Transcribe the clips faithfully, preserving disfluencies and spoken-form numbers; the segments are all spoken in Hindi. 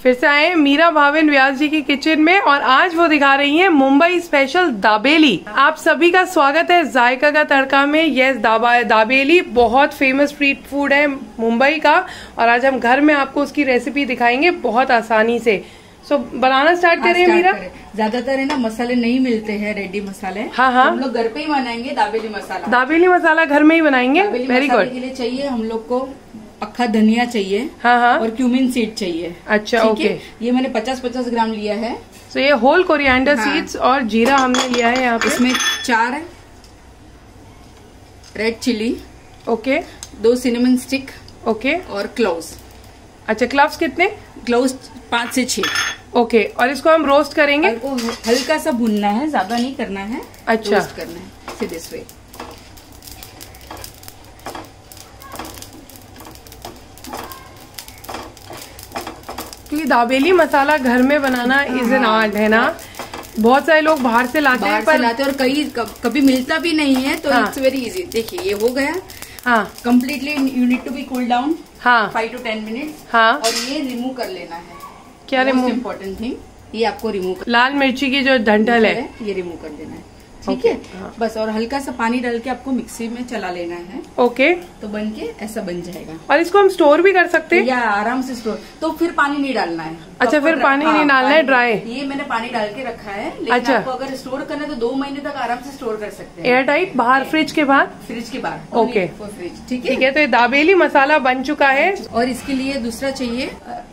फिर से आए मीरा भाविन व्यास जी की किचन में और आज वो दिखा रही हैं मुंबई स्पेशल दाबेली। आप सभी का स्वागत है जायका का तड़का में। यस, दाबा दाबेली बहुत फेमस स्ट्रीट फूड है मुंबई का और आज हम घर में आपको उसकी रेसिपी दिखाएंगे बहुत आसानी से। सो so, बनाना स्टार्ट हाँ, करें मीरा। ज्यादातर है ना मसाले नहीं मिलते हैं, रेडी मसाले। हाँ हाँ, हम लोग घर पे ही बनाएंगे दाबेली मसाला। दाबेली मसाला घर में ही बनाएंगे। Very good. के लिए चाहिए हम लोग को अक्खा धनिया चाहिए, हाँ हाँ, और क्यूमिन सीड चाहिए। अच्छा, ओके। ये मैंने पचास पचास ग्राम लिया है। तो ये होल कोरिएंडर हाँ। सीड्स और जीरा हमने लिया है यहाँ पे। इसमें चार रेड चिली, ओके, दो सिनेमन स्टिक, ओके, और क्लोव्स। अच्छा, क्लव्स कितने? क्लोव्स पाँच से छह। ओके, और इसको हम रोस्ट करेंगे। को हल्का सा भुनना है, ज्यादा नहीं करना है। अच्छा, रोस्ट करना है सीधे से। दाबेली मसाला घर में बनाना इज एन आर्ट है ना। बहुत सारे लोग बाहर से लाते हैं, पर लाते हैं और कई कभी मिलता भी नहीं है, तो हाँ। It's very easy. देखिए ये हो गया। हाँ, completely you need to be cool down. हाँ, फाइव टू टेन मिनट्स। हाँ, और ये रिमूव कर लेना है। क्या रिमूव? इम्पोर्टेंट थिंग, ये आपको रिमूव, लाल मिर्ची की जो डंठल है ये रिमूव कर देना है। ठीक है, हाँ। बस, और हल्का सा पानी डाल के आपको मिक्सी में चला लेना है। ओके, तो बन के ऐसा बन जाएगा। और इसको हम स्टोर भी कर सकते हैं या आराम से स्टोर। तो फिर पानी नहीं डालना है। अच्छा, फिर पानी नहीं डालना है, ड्राई। ये मैंने पानी डाल के रखा है, लेकिन अच्छा, आपको अगर स्टोर करना है तो दो महीने तक आराम से स्टोर कर सकते हैं। एयर टाइट, बाहर फ्रिज के बाहर। फ्रिज के बाहर, ओके, फ्रिज। ठीक है, तो ये दाबेली मसाला बन चुका है। और इसके लिए दूसरा चाहिए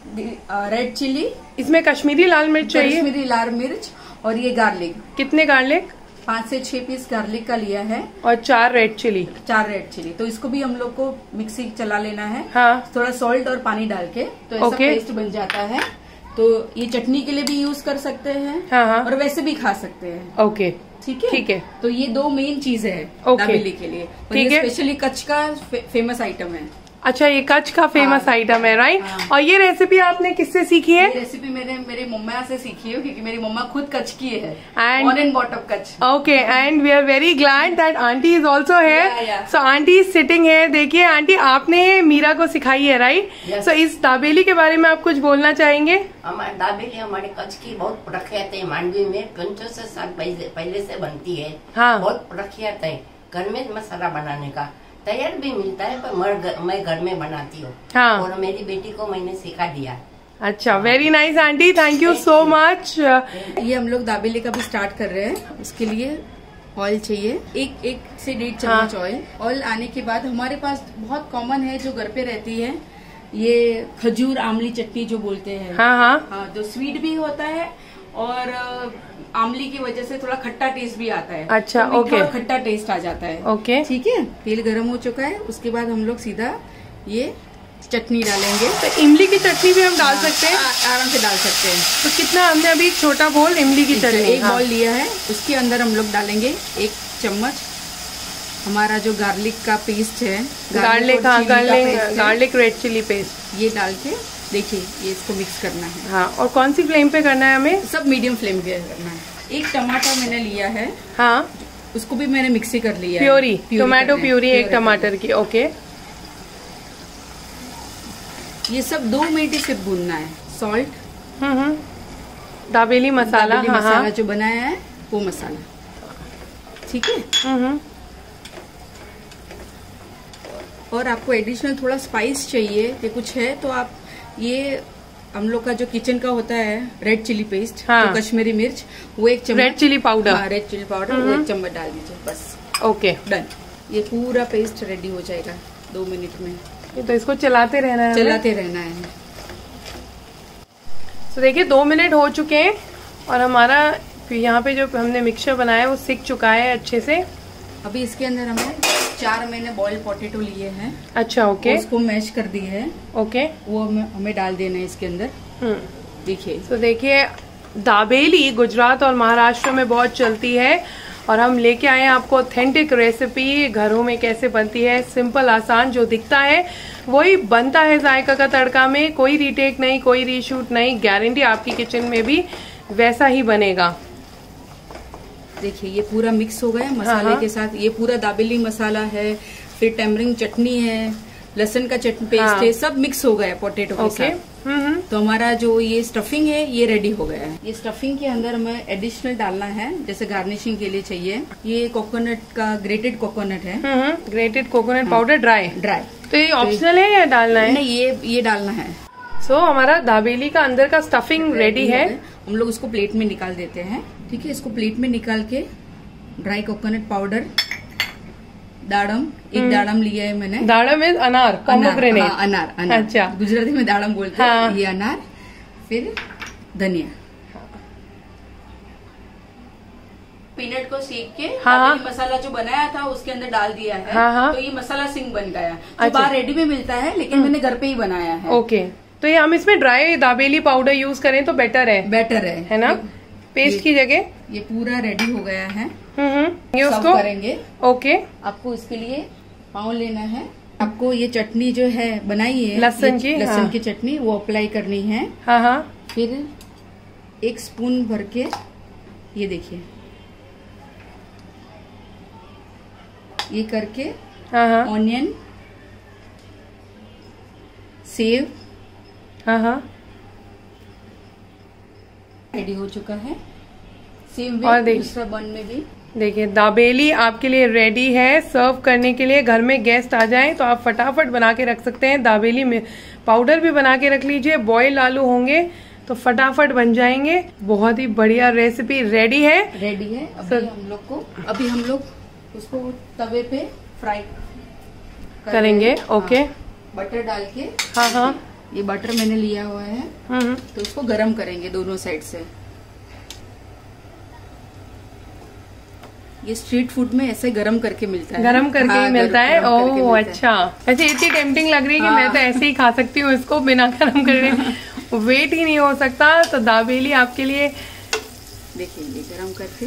रेड चिली, इसमें कश्मीरी लाल मिर्च चाहिए, कश्मीरी लाल मिर्च, और ये गार्लिक। कितने गार्लिक? पाँच से छह पीस गार्लिक का लिया है, और चार रेड चिली। चार रेड चिली। तो इसको भी हम लोग को मिक्सी चला लेना है। हाँ, थोड़ा सॉल्ट और पानी डाल के, तो ऐसा ओके, पेस्ट बन जाता है। तो ये चटनी के लिए भी यूज कर सकते हैं। हाँ हाँ, और वैसे भी खा सकते हैं। ओके, ठीक है, ठीक है। तो ये दो मेन चीज है दाबेली के लिए। ठीक है, स्पेशली कच्छ का फे, फेमस आइटम है। अच्छा, ये कच्छ का फेमस हाँ, आइटम है, राइट। हाँ। और ये रेसिपी आपने किससे सीखी है? ये रेसिपी मैंने मेरे मम्मा से सीखी है, क्योंकि मेरी मम्मा खुद कच्छ की है। And- on and bottom Kutch. Okay, and we are very glad that aunty is also Yeah, है। yeah. So aunty is sitting है। देखिए आंटी, आपने मीरा को सिखाई है, राइट। Yes. सो इस दाबेली के बारे में आप कुछ बोलना चाहेंगे? हमारे दाबेली हमारे कच्छ की बहुत प्रख्यात है। मांडवी में पंचों से साल पहले, पहले से बनती है। हाँ, बहुत प्रख्यात है। घर में मसाला बनाने का तैयार भी मिलता है, पर मैं, मैं घर में बनाती हूँ। हाँ, और मेरी बेटी को मैंने सिखा दिया। अच्छा, very nice aunty, thank you so much. ये हम लोग दाबेली का भी स्टार्ट कर रहे हैं। उसके लिए ऑयल चाहिए, एक एक से डेढ़ चम्मच ऑयल। ऑयल आने के बाद हमारे पास बहुत कॉमन है, जो घर पे रहती है, ये खजूर आमली चटनी जो बोलते हैं। हाँ हाँ, हाँ, तो स्वीट भी होता है और आमली की वजह से थोड़ा खट्टा टेस्ट भी आता है। अच्छा, तो ओके, खट्टा टेस्ट आ जाता है। ओके, ठीक है, तेल गरम हो चुका है। उसके बाद हम लोग सीधा ये चटनी डालेंगे। तो इमली की चटनी भी हम डाल सकते हैं? आ, आराम से डाल सकते हैं। तो कितना हमने अभी एक छोटा बोल इमली की चटनी, एक बॉल लिया है, उसके अंदर हम लोग डालेंगे एक चम्मच हमारा जो गार्लिक का पेस्ट है। गार्लिक, हाँ, garlic garlic red chilli paste. ये डाल के देखिए, ये इसको मिक्स करना है। हाँ, और कौन सी फ्लेम पे करना है हमें? सब मीडियम फ्लेम पे करना है। एक टमाटर मैंने लिया है, हाँ, उसको भी मैंने मिक्सी कर लिया प्योरी, है। टोमेटो प्योरी एक टमाटर की। ओके, ये सब दो मिनट सिर्फ भूनना है। सॉल्ट, हम्म हम्म, दाबेली मसाला, दाबेली हाँ मसाला हाँ, जो बनाया है वो मसाला। ठीक है, हम्म हम्म, और आपको एडिशनल थोड़ा स्पाइस चाहिए कि कुछ है तो आप ये हम लोग का जो किचन का होता है रेड चिली पेस्ट, हाँ, तो कश्मीरी मिर्च, वो एक चम्मच, रेड चिली पाउडर, हाँ, रेड चिली पाउडर वो एक चम्मच डाल दीजिए, बस। Okay, done. ये पूरा पेस्ट रेडी हो जाएगा दो मिनट में। तो इसको चलाते रहना है, चलाते रहना है। तो देखिए दो मिनट हो चुके हैं और हमारा यहाँ पे जो हमने मिक्सचर बनाया है वो सिक चुका है अच्छे से। अभी इसके अंदर हमने चार मैंने बॉइल्ड पोटैटो लिए हैं। अच्छा, ओके, उसको मैश कर दिए है। ओके, वो हमें, हमें डाल देना है इसके अंदर। हम्म, देखिए, तो देखिए दाबेली गुजरात और महाराष्ट्र में बहुत चलती है और हम लेके आए हैं आपको ऑथेंटिक रेसिपी घरों में कैसे बनती है। सिंपल आसान जो दिखता है वही बनता है जायका का तड़का में। कोई रीटेक नहीं, कोई रीशूट नहीं, गारंटी आपकी किचन में भी वैसा ही बनेगा। देखिए ये पूरा मिक्स हो गया मसाले हाँ, के साथ। ये पूरा दाबेली मसाला है, फिर टेमरिंग चटनी है, लहसुन का चटनी पेस्ट हाँ। है, सब मिक्स हो गया पोटेटो के ओके। साथ। हम्म। तो हमारा जो ये स्टफिंग है ये रेडी हो गया है। ये स्टफिंग के अंदर हमें एडिशनल डालना है, जैसे गार्निशिंग के लिए चाहिए। ये कोकोनट का ग्रेटेड कोकोनट है, हम्म। Grated coconut powder dry. Dry. तो ये ऑप्शनल है या डालना है? नहीं, ये ये डालना है। सो so, हमारा दाबेली का अंदर का स्टफिंग रेडी है। हम लोग उसको प्लेट में निकाल देते हैं। ठीक है, इसको प्लेट में निकाल के ड्राई कोकोनट पाउडर, दाड़म, एक दाड़म लिया है मैंने। दाड़म इज अनार, पोमेग्रेनेट। हाँ, अनार, अनार। अच्छा, गुजराती में दाड़म बोलते हैं। हाँ। ये अनार, फिर धनिया, पीनट को सेक के हाँ। मसाला जो बनाया था उसके अंदर डाल दिया है। हाँ, हाँ। तो ये मसाला सिंग बन गया। अच्छा। जो बाहर रेडी में मिलता है, लेकिन मैंने घर पे ही बनाया है। ओके, तो ये हम इसमें ड्राई दाबेली पाउडर यूज करें तो बेटर है, बेटर है, है ना, पेस्ट की जगह। ये पूरा रेडी हो गया है। हम्म। ये सर्व उसको करेंगे। ओके। आपको इसके लिए पाव लेना है। आपको ये चटनी जो है बनाई है लहसुन की, लहसुन हाँ। की चटनी, वो अप्लाई करनी है। हाँ हाँ। फिर एक स्पून भर के, ये देखिए, ये करके हाँ हाँ। ऑनियन, सेव, हाँ हाँ। रेडी हो चुका है। सेम और वे देख- दूसरा बन में भी। देखिए दाबेली आपके लिए रेडी है सर्व करने के लिए। घर में गेस्ट आ जाएं तो आप फटाफट बना के रख सकते हैं। दाबेली में पाउडर भी बना के रख लीजिए। बॉयल आलू होंगे तो फटाफट बन जाएंगे। बहुत ही बढ़िया रेसिपी रेडी है। रेडी है। अभी सर- हम लोग को अभी हम लोग उसको तवे पे फ्राई कर करेंगे। रहे हैं। ओके। हाँ, बटर डाल के। हाँ हाँ। ये बटर मैंने लिया हुआ है, हम्म। तो इसको गरम करेंगे दोनों साइड से। ये स्ट्रीट फूड में ऐसे गरम करके मिलता है। गरम करके हाँ, ही मिलता है। गरम करके ओह मिलता है। अच्छा, ऐसे इतनी टेम्पटिंग लग रही है कि हाँ। मैं तो ऐसे ही खा सकती हूँ इसको बिना गरम करे। वेट ही नहीं हो सकता। तो दाबेली आपके लिए देखिए, ये गरम करके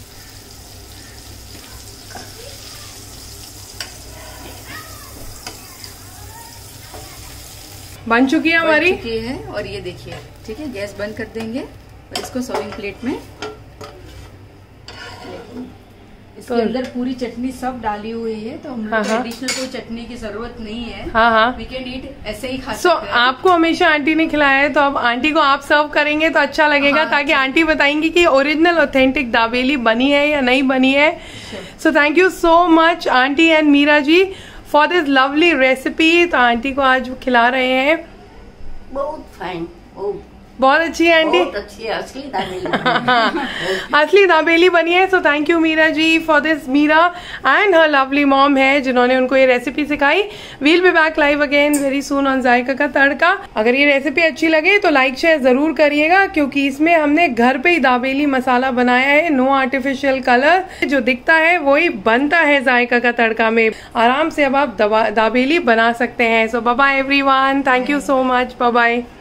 बन चुकी है हमारी। बन चुकी है। और ये देखिए, ठीक है, गैस बंद कर देंगे और इसको सर्विंग प्लेट में। इसके तो- अंदर पूरी चटनी सब डाली हुई है, तो हम हाँ, लोग हाँ। एडिशनल कोई चटनी की जरूरत नहीं है। हाँ हाँ। वी कैन ईट ऐसे ही खा सो सकते हैं। आपको हमेशा आंटी ने खिलाया है तो अब आंटी को आप सर्व करेंगे तो अच्छा लगेगा, हाँ, ताकि आंटी बताएंगी कि ओरिजिनल ऑथेंटिक दाबेली बनी है या नहीं बनी है। So thank you so much aunty and Meera ji for this lovely recipe. तो आंटी को आज वो खिला रहे हैं। बहुत फाइन, बहुत बहुत अच्छी है आंटी। बहुत अच्छी है, असली दाबेली। असली दाबेली बनी है। So thank you Meera ji for this. Meera and her lovely mom है जिन्होंने उनको ये रेसिपी सिखाई। We'll be back live again very soon on Zaika ka Tadka. अगर ये रेसिपी अच्छी लगे तो लाइक शेयर जरूर करिएगा, क्योंकि इसमें हमने घर पे ही दाबेली मसाला बनाया है। नो आर्टिफिशियल कलर, जो दिखता है वही बनता है जायका का तड़का में। आराम से अब आप दाबेली बना सकते हैं। So bye bye everyone, thank you so much, bye bye.